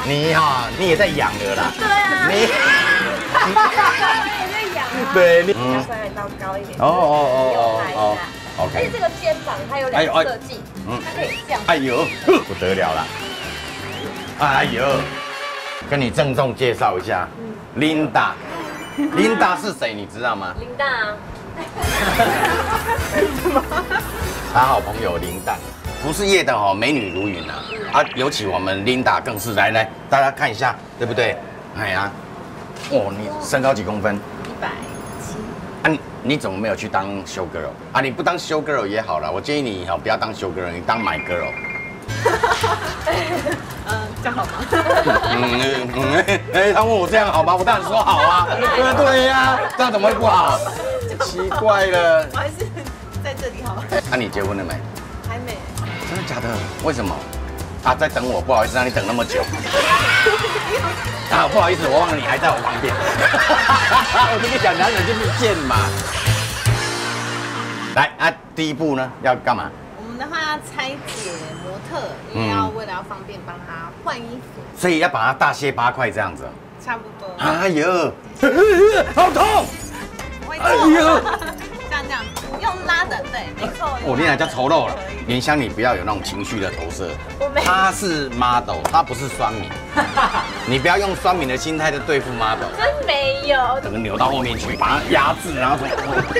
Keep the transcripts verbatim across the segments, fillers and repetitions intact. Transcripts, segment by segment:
你哈，你也在养了啦。 对啊。 你。 也在养啊。 对，你。 要稍微到高一点。 哦哦哦哦哦。 OK。而且这个肩膀它有两个设计，它可以这样。 哎呦，不得了了。哎呦，跟你郑重介绍一下，Linda。Linda 是谁？你知道吗？ 林大啊。 他好朋友林蛋，服饰业的哦，美女如云啊！啊，尤其我们 Linda 更是，来来，大家看一下，对不对？哎呀，哦，你身高几公分？ 一百七。 啊，你你怎么没有去当 show girl 啊？你不当 show girl 也好了，我建议你哈不要当 show girl， 你当 my girl。 嗯，这样好吗？ 嗯嗯，哎，他问我这样好吗？我当然说好啊。对对呀，这样怎么会不好？奇怪了。 我还是在这里好了。 那你结婚了没？ 还没。 真的假的？为什么？啊，在等我，不好意思让你等那么久。啊，不好意思，我忘了你还在我旁边。我跟你讲，男人就是贱嘛。来啊，第一步呢要干嘛？ 我们的话要拆解模特，因为要为了要方便帮他换衣服， 所以要把它大卸八块这样子。 差不多。 哎呦，好痛！ 哎呦，像这样不用拉的，对，没错。 我你俩叫丑陋了。莲香，你不要有那种情绪的投射。 我没。 他是 model， 他不是酸民。你不要用酸民的心态在对付 model。 真没有。 整个扭到后面去，把它压制，然后从。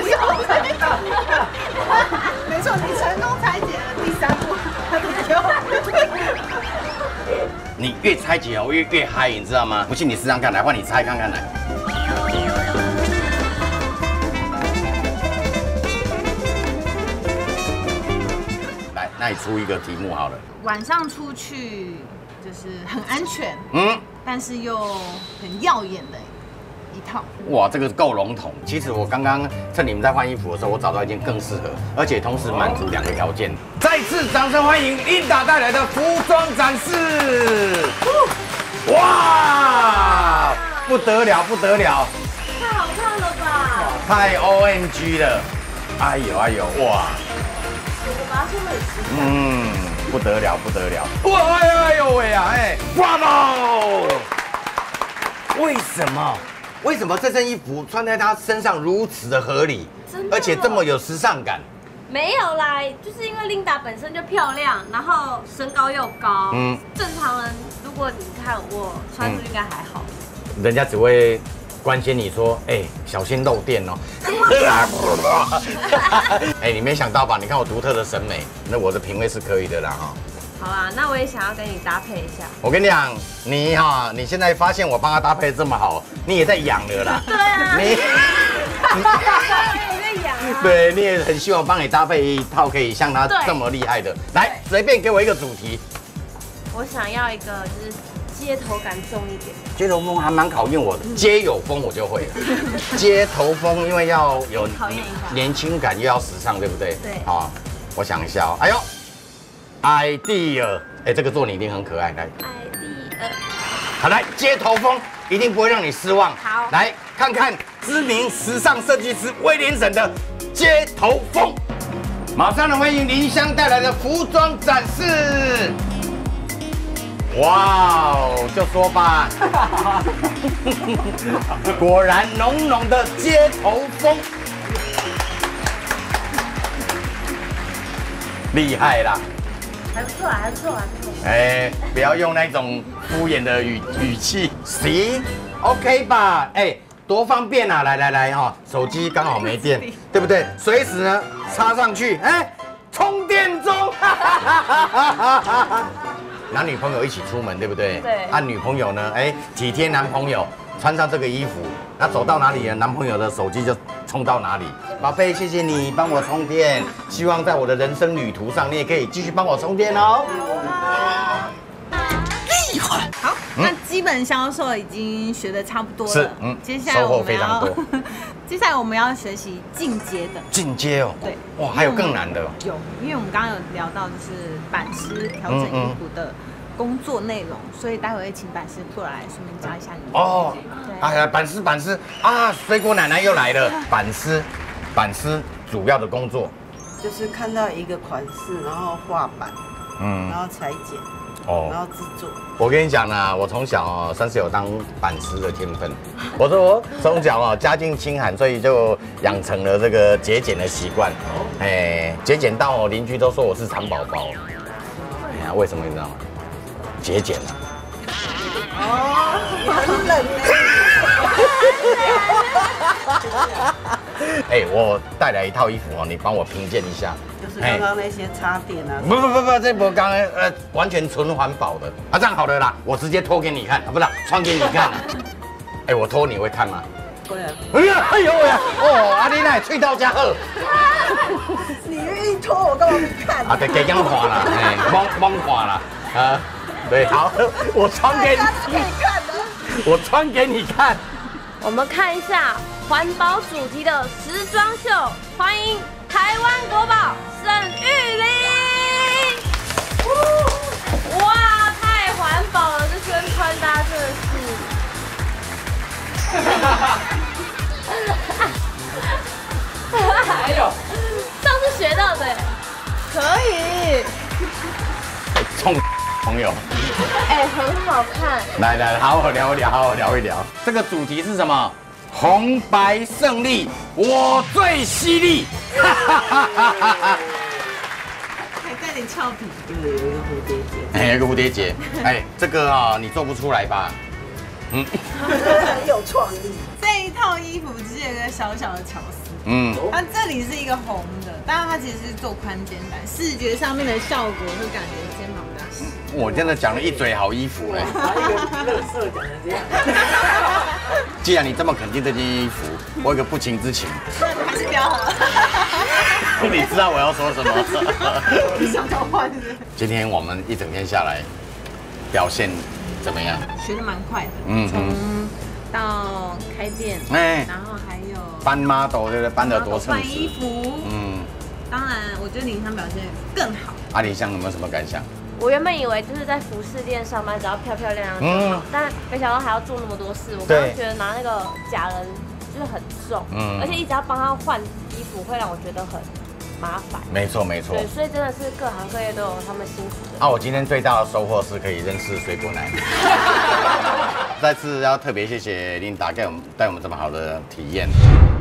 没错，你成功拆解了第三步，他的腰。 你越拆解哦，越越嗨，你知道吗？不信你试试看，来换你拆看看来。来，那你出一个题目好了。 晚上出去就是很安全， 嗯， 但是又很耀眼的一套。 哇，这个够笼统。其实我刚刚趁你们在换衣服的时候，我找到一件更适合，而且同时满足两个条件。再次掌声欢迎Linda带来的服装展示。哇，不得了，不得了！ 太好看了吧！ 太 O M G 了！哎呦哎呦，哇！ 我把它说的很实在。 嗯，不得了，不得了！哇，哎呦哎呦喂啊，哎 ，Bravo！ 为什么？为什么这身衣服穿在他身上如此的合理，而且这么有时尚感？ 没有啦，就是因为 Linda 本身就漂亮，然后身高又高，嗯，正常人如果你看我穿出应该还好， 人家只会关心你说，哎，小心漏电哦。哎，你没想到吧？你看我独特的审美，那我的品味是可以的啦哈。 好啦，那我也想要跟你搭配一下。 我跟你讲，你哈，你现在发现我帮他搭配的这么好，你也在养了啦。 对啊。你。 对，你也很希望帮你搭配一套可以像他这么厉害的。来，随便给我一个主题。 我想要一个就是街头感重一点。 街头风还蛮考验我的，街有风我就会了。街头风因为要有年轻感又要时尚，对不对？ 对。 好，我想一下哦。哎呦 ，idea， 哎，这个做你一定很可爱。来 ，idea。 好，来街头风一定不会让你失望。 好， 来看看知名时尚设计师威廉沈的街头风。马上来欢迎林香带来的服装展示。哇哦，就说吧，果然浓浓的街头风，厉害啦！ 还不错啊，还不错啊，不错。 哎，不要用那种敷衍的语语气，行 ，OK 吧？哎，多方便啊！来来来哈，手机刚好没电，对不对？随时呢插上去，哎，充电中。男女朋友一起出门，对不对？ 对。 啊，女朋友呢？哎，体贴男朋友，穿上这个衣服，那走到哪里呢？男朋友的手机就充到哪里。宝贝，谢谢你帮我充电，希望在我的人生旅途上，你也可以继续帮我充电哦。厉害！ 好，那基本销售已经学的差不多了。 是，嗯， 接下来收获我们要非常多。 接下来我们要学习进阶的。 进阶哦。 对。 哇，还有更难的。 有，因为我们刚刚有聊到就是版师调整衣服的工作内容，所以待会会请版师过来顺便教一下你。 哦。哎呀，版师版师啊，水果奶奶又来了。版师，版师主要的工作就是看到一个款式，然后画版，嗯，然后裁剪。 哦，然后制作。 我跟你讲呢，我从小哦算是有当板师的天分。我说我从小哦家境清寒，所以就养成了这个节俭的习惯。哎，节俭到哦邻居都说我是蚕宝宝。哎呀，为什么你知道吗？节俭啊。 哦，很冷呢。哎，我带来一套衣服哦，你帮我评鉴一下。 就是刚刚那些插电啊。 不不不不，这不刚刚呃完全纯环保的啊，这样好了啦，我直接脱给你看啊，不是穿给你看。哎，我脱你会看吗？ 会啊。 哎呀，哎呦呀，哦，阿丽娜吹到家好。 你愿意脱我干嘛不看？ 啊，对，给样看啦，哎，懵懵看啦，啊，对，好，我穿给你看的，我穿给你看。 我们看一下环保主题的时装秀，欢迎台湾国宝沈玉琳。哇，太环保了，这身穿搭真的是。还有，上次学到的，可以。 冲朋友。 哎，很好看。 来来，好好聊一聊，好好聊一聊。这个主题是什么？红白胜利，我最犀利。 还带点俏皮，对，有一个蝴蝶结。 哎，有一个蝴蝶结。哎，这个啊，你做不出来吧？ 嗯，很有创意。这一套衣服只有一个小小的巧思。嗯，它这里是一个红的，当然它其实是做宽肩带，视觉上面的效果会感觉肩膀比较细。 我真的讲了一嘴好衣服嘞， 拿一个乐色讲成这样。 既然你这么肯定这件衣服，我有个不情之请， 还是不要好了。 你知道我要说什么？ 你想交换是？ 今天我们一整天下来，表现怎么样？ 学得蛮快的，嗯，从到开店，哎，然后还有搬 model 对不对？搬得多称职。 换衣服，嗯，当然，我觉得林香表现更好。阿林香有没有什么感想？ 我原本以为就是在服饰店上班，只要漂漂亮亮就好，但没想到还要做那么多事。我刚刚觉得拿那个假人就是很重，嗯，而且一直要帮他换衣服，会让我觉得很麻烦。 没错没错。 对，所以真的是各行各业都有他们辛苦的。 啊，我今天最大的收获是可以认识水果奶。再次要特别谢谢琳达给我们带我们这么好的体验。